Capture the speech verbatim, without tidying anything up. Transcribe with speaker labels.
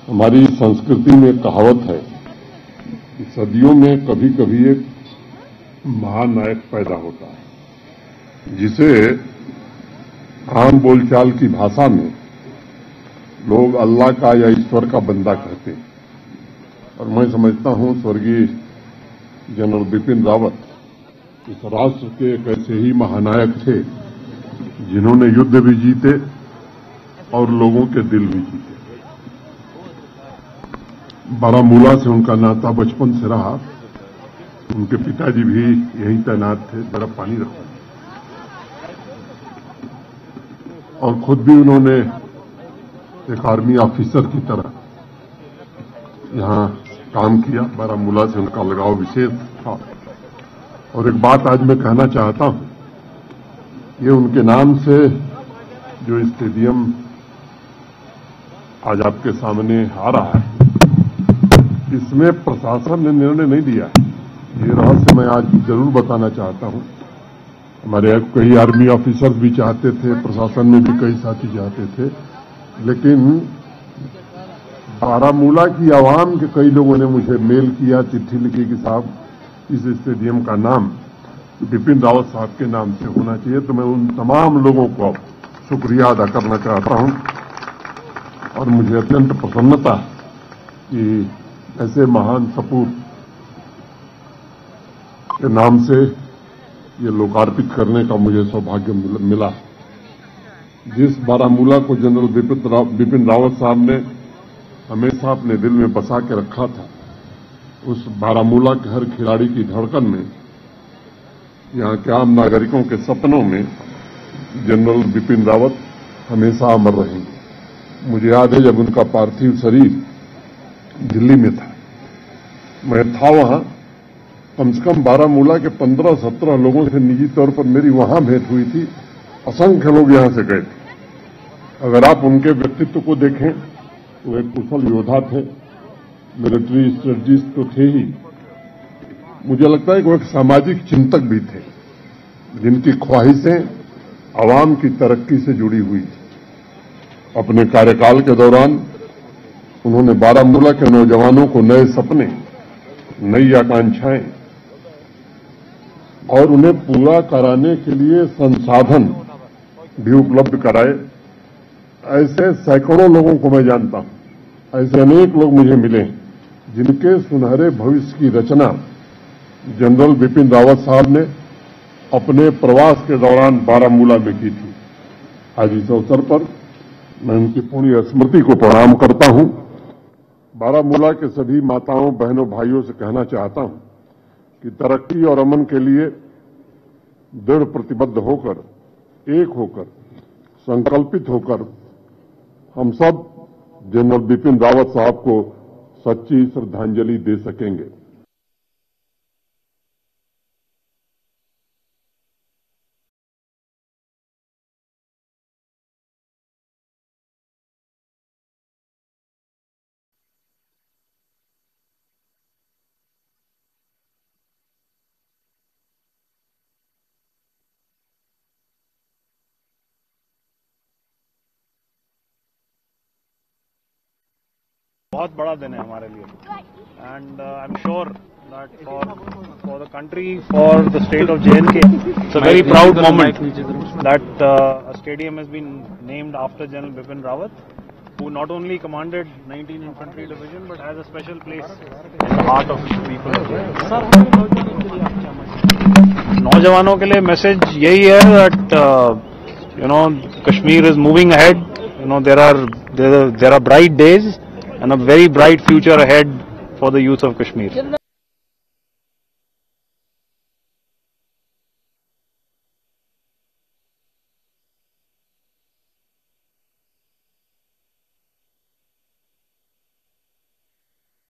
Speaker 1: हमारी संस्कृति में कहावत है कि सदियों में कभी कभी एक महानायक पैदा होता है, जिसे आम बोलचाल की भाषा में लोग अल्लाह का या ईश्वर का बंदा कहते हैं। और मैं समझता हूं स्वर्गीय जनरल बिपिन रावत इस राष्ट्र के एक ऐसे ही महानायक थे जिन्होंने युद्ध भी जीते और लोगों के दिल भी जीते। बारामूला से उनका नाता बचपन से रहा। उनके पिताजी भी यहीं तैनात थे। जरा पानी रखो। और खुद भी उन्होंने एक आर्मी ऑफिसर की तरह यहां काम किया। बारामूला से उनका लगाव विशेष था। और एक बात आज मैं कहना चाहता हूं, ये उनके नाम से जो स्टेडियम आज आपके सामने आ रहा है, इसमें प्रशासन ने निर्णय नहीं लिया है। ये रहस्य मैं आज जरूर बताना चाहता हूं। हमारे कई आर्मी ऑफिसर्स भी चाहते थे, प्रशासन में भी कई साथी चाहते थे, लेकिन बारामूला की आवाम के कई लोगों ने मुझे मेल किया, चिट्ठी लिखी कि साहब इस स्टेडियम का नाम बिपिन रावत साहब के नाम से होना चाहिए। तो मैं उन तमाम लोगों को शुक्रिया अदा करना चाहता हूं और मुझे अत्यंत प्रसन्नता कि ऐसे महान सपूत के नाम से ये लोकार्पित करने का मुझे सौभाग्य मिला। जिस बारामूला को जनरल बिपिन राव, बिपिन रावत साहब ने हमेशा अपने दिल में बसा के रखा था, उस बारामूला के हर खिलाड़ी की धड़कन में, यहां के आम नागरिकों के सपनों में जनरल बिपिन रावत हमेशा अमर रहेंगे। मुझे याद है जब उनका पार्थिव शरीर दिल्ली में था, मैं था वहां। कम से कम बारामूला के पंद्रह सत्रह लोगों से निजी तौर पर मेरी वहां भेंट हुई थी। असंख्य लोग यहां से गए थे। अगर आप उनके व्यक्तित्व को देखें तो एक कुशल योद्धा थे, मिलिट्री स्ट्रेटजिस्ट तो थे ही, मुझे लगता है कि वो एक सामाजिक चिंतक भी थे, जिनकी ख्वाहिशें आवाम की तरक्की से जुड़ी हुई थी। अपने कार्यकाल के दौरान उन्होंने बारामूला के नौजवानों को नए सपने, नई आकांक्षाएं और उन्हें पूरा कराने के लिए संसाधन भी उपलब्ध कराए। ऐसे सैकड़ों लोगों को मैं जानता हूं, ऐसे अनेक लोग मुझे मिले जिनके सुनहरे भविष्य की रचना जनरल बिपिन रावत साहब ने अपने प्रवास के दौरान बारामूला में की थी। आज इस अवसर पर मैं उनकी पुण्य स्मृति को प्रणाम करता हूं। बारामूला के सभी माताओं, बहनों, भाइयों से कहना चाहता हूं कि तरक्की और अमन के लिए दृढ़ प्रतिबद्ध होकर, एक होकर, संकल्पित होकर हम सब जनरल बिपिन रावत साहब को सच्ची श्रद्धांजलि दे सकेंगे।
Speaker 2: बहुत बड़ा दिन है हमारे लिए and I am sure that for for the country, for the state of J and K, it's a very proud moment that a stadium has been named after general Bipin Rawat, who not only commanded nineteenth Infantry Division but has a special place in the heart of people of India. नौजवानों के लिए message यही है that uh, you know Kashmir is moving ahead. You know there are there are, there are bright days and a very bright future ahead for the youth of Kashmir.